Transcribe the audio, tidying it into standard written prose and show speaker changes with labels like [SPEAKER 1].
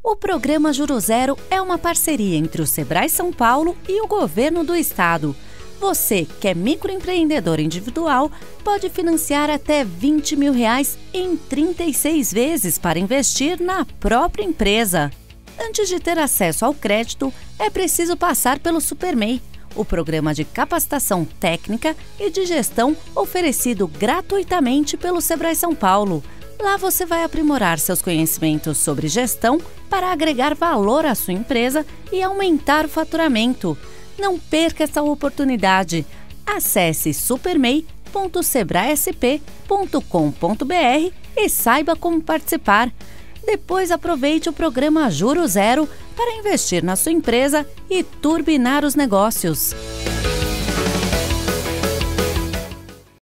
[SPEAKER 1] O programa Juro Zero é uma parceria entre o Sebrae São Paulo e o Governo do Estado. Você, que é microempreendedor individual, pode financiar até R$20 mil em 36 vezes para investir na própria empresa. Antes de ter acesso ao crédito, é preciso passar pelo SuperMEI, o programa de capacitação técnica e de gestão oferecido gratuitamente pelo Sebrae São Paulo. Lá você vai aprimorar seus conhecimentos sobre gestão para agregar valor à sua empresa e aumentar o faturamento. Não perca essa oportunidade. Acesse supermei.sebraesp.com.br e saiba como participar. Depois aproveite o programa Juro Zero para investir na sua empresa e turbinar os negócios.